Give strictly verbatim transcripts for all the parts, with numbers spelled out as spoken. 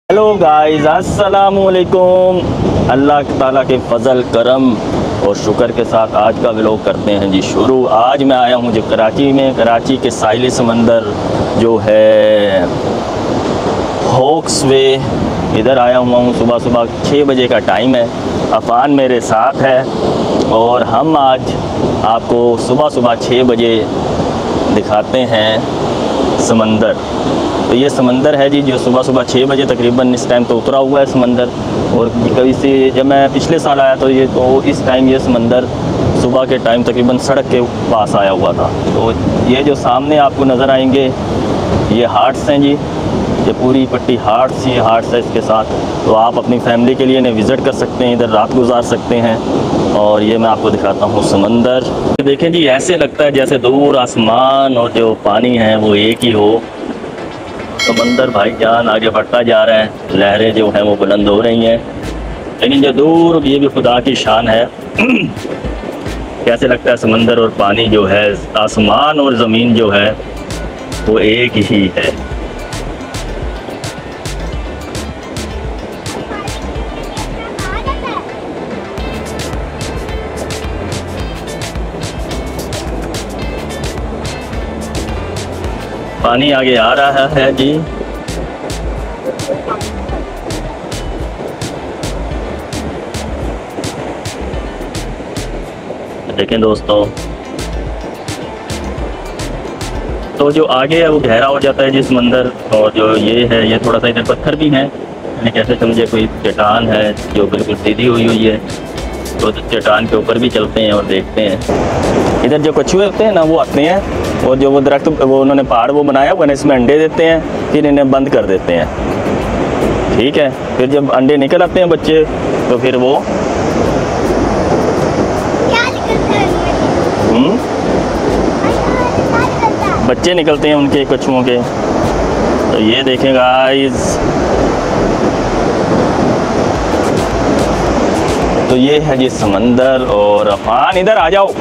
Hello guys, अस्सलाम वालेकुम। अल्लाह ताला के फ़ज़ल करम और शुक्र के साथ आज का व्लॉग करते हैं जी शुरू। आज मैं आया हूँ जो कराची में, कराची के साहिली समंदर जो है हॉक्स वे, इधर आया हुआ हूँ। सुबह सुबह छः बजे का टाइम है। अफ़ान मेरे साथ है और हम आज आपको सुबह सुबह छः बजे दिखाते हैं समंदर। तो ये समंदर है जी, जो सुबह सुबह छः बजे तकरीबन इस टाइम तो उतरा हुआ है समंदर। और कभी से जब मैं पिछले साल आया तो ये तो इस टाइम ये समंदर सुबह के टाइम तकरीबन सड़क के पास आया हुआ था। तो ये जो सामने आपको नज़र आएंगे ये हार्ट्स हैं जी, ये पूरी पट्टी हार्ट्स ही हार्ट्स है इसके साथ। तो आप अपनी फैमिली के लिए इन्हें विज़िट कर सकते हैं, इधर रात गुजार सकते हैं। और ये मैं आपको दिखाता हूँ समंदर। देखें जी, ऐसे लगता है जैसे दूर आसमान और जो पानी है वो एक ही हो। समंदर भाईजान आगे बढ़ता जा रहा है, लहरें जो हैं वो बुलंद हो रही हैं, लेकिन जो दूर ये भी खुदा की शान है। कैसे लगता है समंदर और पानी जो है, आसमान और ज़मीन जो है वो एक ही है। पानी आगे आ रहा है जी। देखें दोस्तों, तो जो आगे है वो गहरा हो जाता है जी समंदर। और जो ये है ये थोड़ा सा इधर पत्थर भी हैं, यानी कैसे समझे कोई चट्टान है जो बिल्कुल सीधी हुई हुई है। तो चट्टान के ऊपर भी चलते हैं और देखते हैं। इधर जो कछुए होते हैं ना वो आते हैं, और जो वो दरख्त वो उन्होंने पहाड़ वो बनाया हुआ है, इसमें अंडे देते हैं, फिर इन्हें बंद कर देते हैं। ठीक है, फिर जब अंडे निकल आते हैं बच्चे तो फिर वो हम्म बच्चे निकलते हैं उनके कछुओं के। तो ये देखें गाइस, तो ये है जी समंदर। और अफान इधर आ जाओ।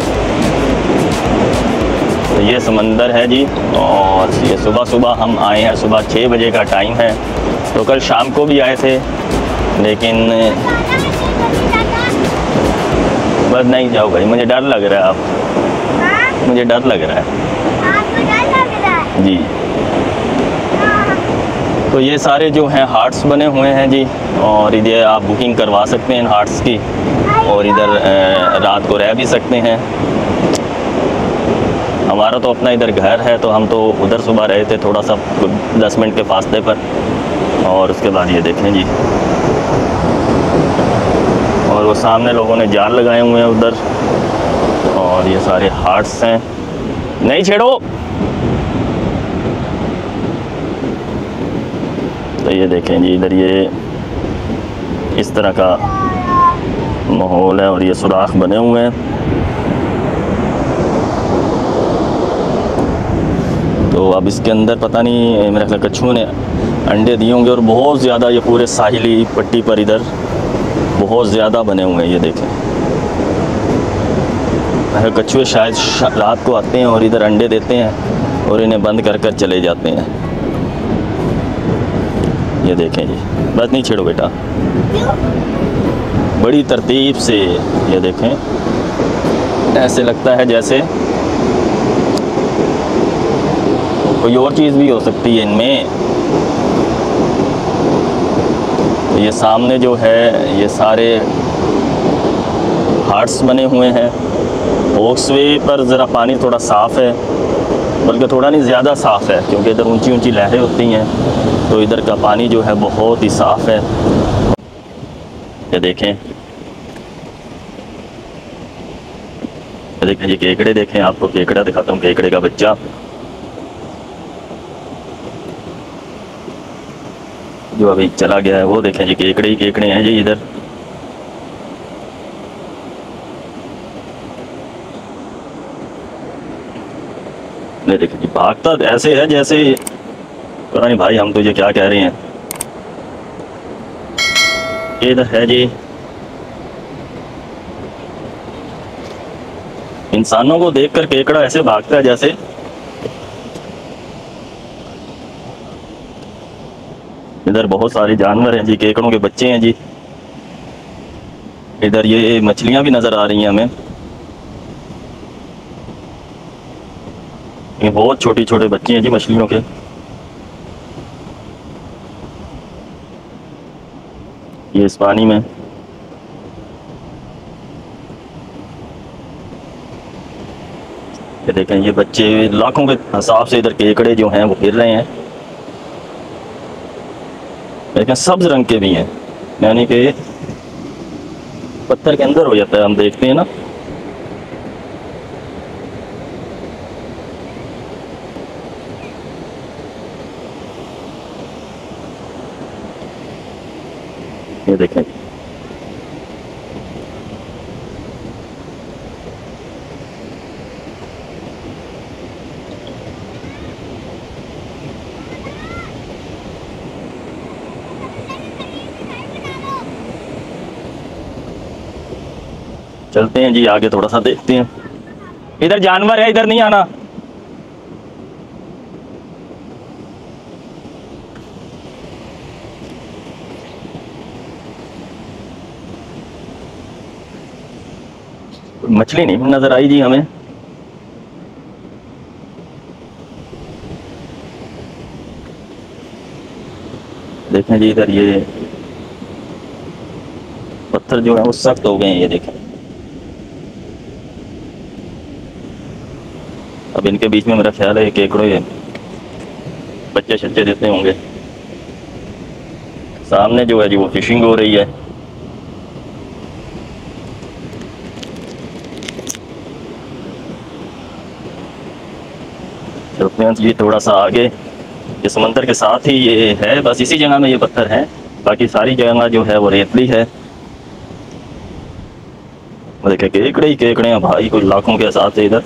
तो ये समंदर है जी। और ये सुबह सुबह हम आए हैं, सुबह छः बजे का टाइम है। तो कल शाम को भी आए थे, लेकिन बस नहीं जाओ भाई, मुझे डर लग रहा है। आप मुझे डर लग रहा है जी। तो ये सारे जो हैं हार्ट्स बने हुए हैं जी, और इधर आप बुकिंग करवा सकते हैं इन हार्ट्स की, और इधर रात को रह भी सकते हैं। हमारा तो अपना इधर घर है, तो हम तो उधर सुबह रहे थे थोड़ा सा दस मिनट के फासले पर। और उसके बाद ये देखें जी, और वो सामने लोगों ने जाल लगाए हुए हैं उधर। और ये सारे हार्ट्स हैं, नहीं छेड़ो। तो ये देखें जी, इधर ये इस तरह का माहौल है और ये सुराख बने हुए हैं। तो अब इसके अंदर पता नहीं, मेरे ख्याल कछुओं ने अंडे दिए होंगे। और बहुत ज़्यादा ये पूरे साहिली पट्टी पर इधर बहुत ज़्यादा बने हुए हैं। ये देखें, कछुए शायद रात को आते हैं और इधर अंडे देते हैं और इन्हें बंद कर कर चले जाते हैं। ये देखें जी, बस नहीं छेड़ो बेटा, बड़ी तरतीब से। ये देखें, ऐसे लगता है जैसे कोई और चीज़ भी हो सकती है इनमें। तो ये सामने जो है ये सारे हार्ट्स बने हुए हैं। हॉक्सवे पर ज़रा पानी थोड़ा साफ़ है, बल्कि थोड़ा नहीं ज़्यादा साफ़ है, क्योंकि इधर ऊंची ऊंची लहरें होती हैं। तो इधर का पानी जो है बहुत ही साफ़ है। ये देखें, देखें ये केकड़े देखें, आपको केकड़ा दिखाता हूँ, केकड़े का बच्चा जो अभी चला गया है। वो देखें जी, केकड़े ही केकड़े हैं जी इधर। नहीं देखें जी, भागता ऐसे है जैसे पता नहीं भाई हम तुझे क्या कह रहे हैं। ये इधर है जी, इंसानों को देखकर केकड़ा ऐसे भागता है जैसे इधर बहुत सारे जानवर हैं जी, केकड़ों के बच्चे हैं जी। इधर ये मछलियां भी नजर आ रही हैं हमें, ये बहुत छोटे छोटे बच्चे हैं जी मछलियों के। ये इस पानी में ये देखें, ये बच्चे लाखों के हिसाब से इधर केकड़े जो हैं वो फिर रहे हैं। लेकिन सब्ज रंग के भी हैं, यानी कि पत्थर के अंदर हो जाता है, हम देखते हैं ना। ये देखें, चलते हैं जी आगे, थोड़ा सा देखते हैं। इधर जानवर है, इधर नहीं आना। मछली नहीं नजर आई जी हमें। देखें जी, इधर ये पत्थर जो है वो सख्त हो गए हैं, ये देखें। अब इनके बीच में मेरा ख्याल है केकड़े बच्चे शच्चे देते होंगे। सामने जो है जी वो फिशिंग हो रही है। चलते हैं जी थोड़ा सा आगे। ये समंदर के साथ ही ये है, बस इसी जगह में ये पत्थर है, बाकी सारी जगह जो है वो रेतली है। वो देखे केकड़े ही केकड़े हैं भाई, कुछ लाखों के हिसाब से इधर।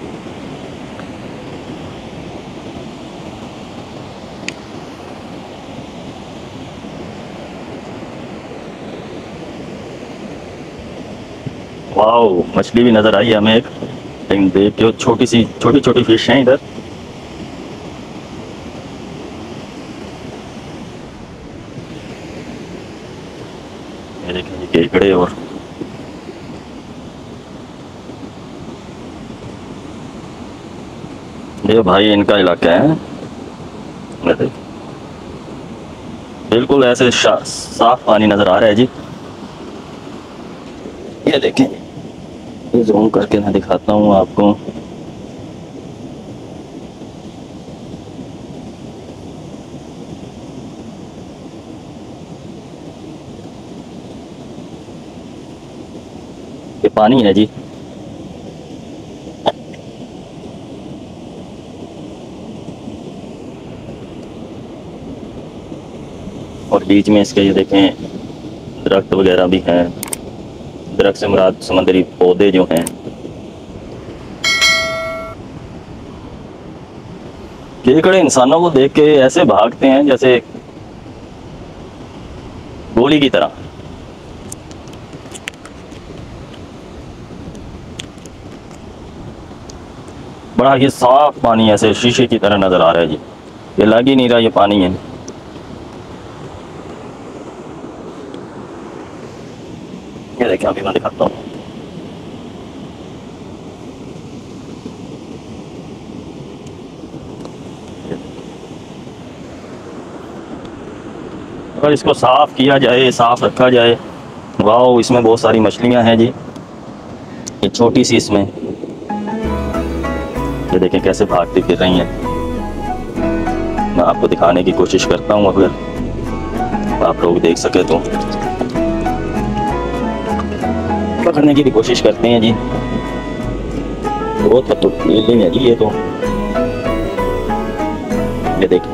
वाओ, मछली भी नजर आई हमें एक, लेकिन देख के छोटी सी छोटी छोटी फिश हैं इधर। ये देखें ये केकड़े, और ये भाई इनका इलाका है। बिल्कुल ऐसे साफ पानी नजर आ रहा है जी। ये देखें, ये जूम करके मैं दिखाता हूँ आपको। ये पानी है जी। और बीच में इसके ये देखें दरख्त वगैरह भी हैं। दरख्त से मुराद समुद्री पौधे जो हैं। केकड़े इंसानों को देख के ऐसे भागते हैं जैसे गोली की तरह। बड़ा ये साफ पानी ऐसे शीशे की तरह नजर आ रहा है जी, ये लग ही नहीं रहा ये पानी है। ये देखिए अभी मैं दिखाता हूँ। अगर इसको साफ किया जाए, साफ रखा जाए, वाह, इसमें बहुत सारी मछलियां हैं जी। ये छोटी सी इसमें ये देखें कैसे भागती फिर रही हैं। मैं आपको दिखाने की कोशिश करता हूँ, अगर आप लोग देख सके तो। पकड़ने की भी कोशिश करते हैं जी। बहुत पतली है जी ये तो। ये देखें,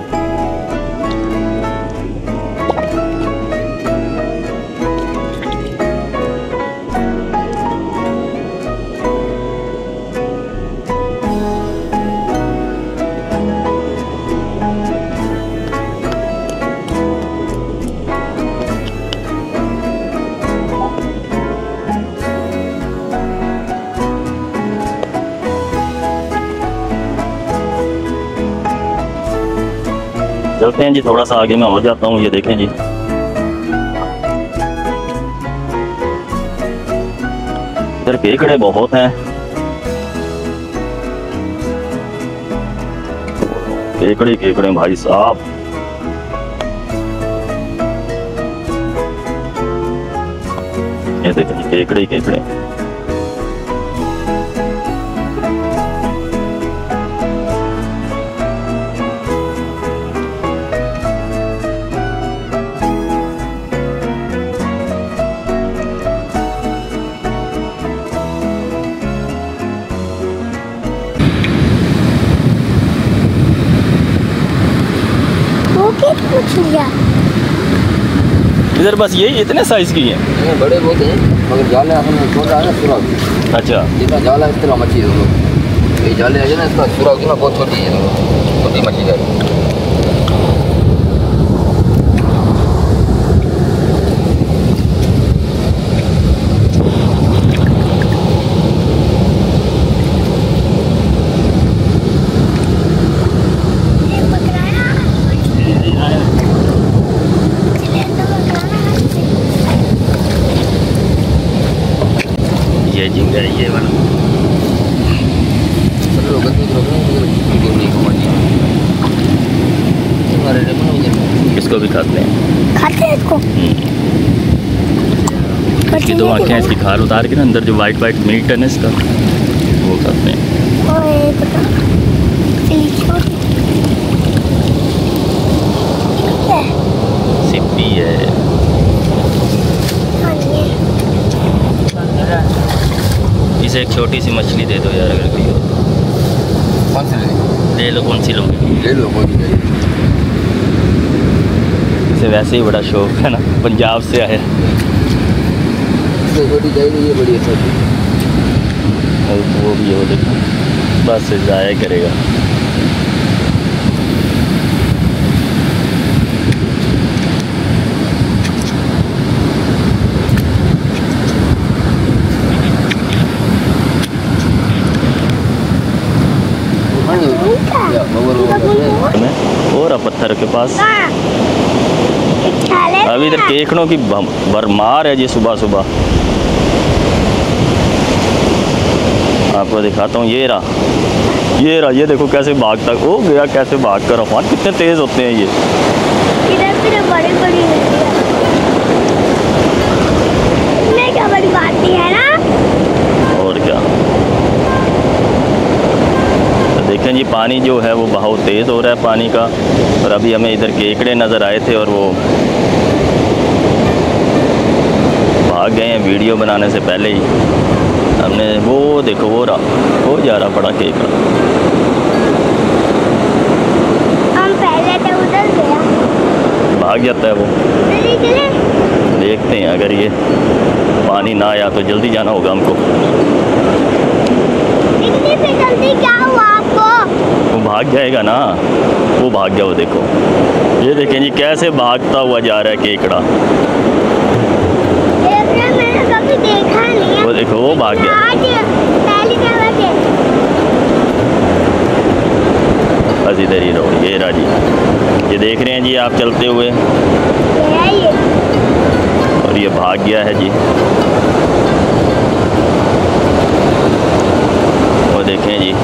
चलते हैं जी, थोड़ा सा आगे मैं हो जाता हूँ। ये देखें जी, इधर केकड़े बहुत हैं, केकड़े केकड़े भाई साहब। ये देखें जी, केकड़े केकड़े। इधर बस यही इतने साइज की है, बड़े बहुत हैं मगर जाल है छोटा है ना सुराग। अच्छा, जितना जाल है इस तरह मछली दोनों, ये जाले है ना इसका सुराग ना बहुत छोटी है, दोनों छोटी मछली है। ये झींगा है, ये वाला। इसको भी खाते हैं, खाते हैं इसको। इसकी दो आँखें हैं, इसकी खाल उतार के ना अंदर जो वाइट वाइट मीट है ना इसका, वो खाते हैं। सिप्पी है। इसे एक छोटी सी मछली दे दो यार, अगर कोई हो। कौन सी ले ले लो, कौन सी लोगे? ले लो कौन सी चाहिए। इसे वैसे ही बड़ा शौक है ना, पंजाब से आया। छोटी चाहिए, ये बड़ी है छोटी। वो भी है, वो देखो, बस ज़ाया करेगा। और अब पत्थर के पास अभी इधर केकड़ों की भरमार है जी। सुबह सुबह आपको दिखाता हूँ, ये रहा ये रहा ये देखो कैसे भागता, ओ गया कैसे भाग कर। अफवान कितने तेज होते हैं ये। इधर फिर बड़ी बड़ी में क्या बड़ी बात है ना। और क्या, देखें जी, पानी जो है वो बहुत तेज़ हो रहा है पानी का। और अभी हमें इधर केकड़े नज़र आए थे और वो भाग गए हैं वीडियो बनाने से पहले ही। हमने वो देखो, वो रहा वो जा रहा बड़ा केकड़ा। हम पहले तो उधर गया, भाग जाता है वो। देखते हैं, अगर ये पानी ना आया तो जल्दी जाना होगा हमको। इतनी से जल्दी क्या हुआ आपको? वो भाग जाएगा ना, वो भाग गया। वो देखो, ये देखें जी कैसे भागता हुआ जा रहा है केकड़ा। मैंने कभी देखा नहीं है। वो देखो, वो भाग गया। आज पहली दफा देखा। बस इधर ही रहो, ये रहा जी, ये देख रहे हैं जी आप चलते हुए, ये और ये भाग गया है जी। वो देखें जी,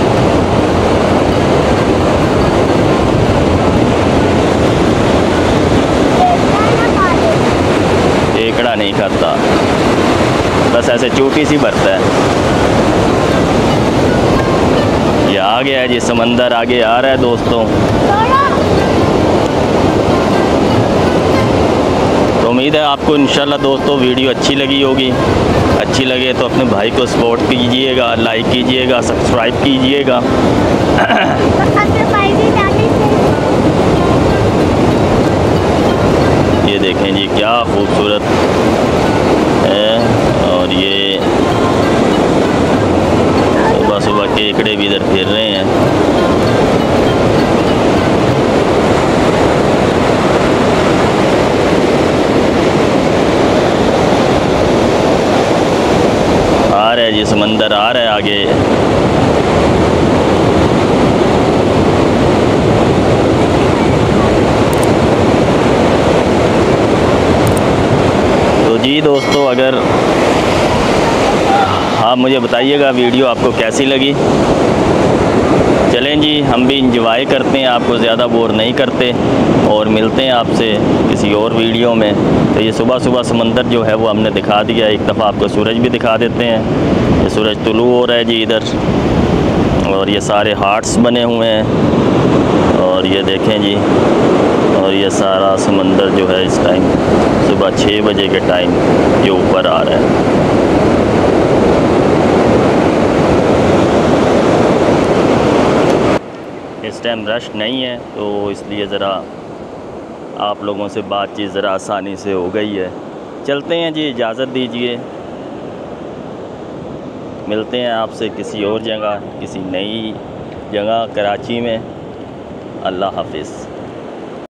केकड़ा नहीं खाता, बस ऐसे चोटी सी भरता है। ये आ गया है जी, समंदर आगे आ रहा है दोस्तों। तो उम्मीद है आपको इंशाल्लाह दोस्तों वीडियो अच्छी लगी होगी। अच्छी लगे तो अपने भाई को सपोर्ट कीजिएगा, लाइक कीजिएगा, सब्सक्राइब कीजिएगा। ये देखें जी क्या खूबसूरत है। और ये सुबह सुबह केकड़े भी इधर फिर रहे हैं। आ रहा है जी, समंदर आ रहा है आगे। जी दोस्तों, अगर आप मुझे बताइएगा वीडियो आपको कैसी लगी। चलें जी, हम भी इंजॉय करते हैं, आपको ज़्यादा बोर नहीं करते और मिलते हैं आपसे किसी और वीडियो में। तो ये सुबह सुबह समंदर जो है वो हमने दिखा दिया। एक दफ़ा आपको सूरज भी दिखा देते हैं। ये सूरज तुलू हो रहा है जी इधर, और ये सारे हार्ट्स बने हुए हैं और ये देखें जी, और ये सारा समंदर जो है इस टाइम सुबह छः बजे के टाइम ये ऊपर आ रहा है। इस टाइम रश नहीं है तो इसलिए ज़रा आप लोगों से बातचीत ज़रा आसानी से हो गई है। चलते हैं जी, इजाज़त दीजिए। मिलते हैं आपसे किसी और जगह, किसी नई जगह कराची में। अल्लाह हाफिज़।